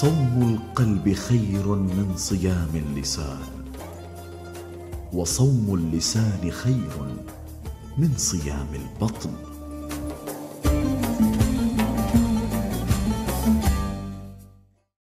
صوم القلب خير من صيام اللسان، وصوم اللسان خير من صيام البطن.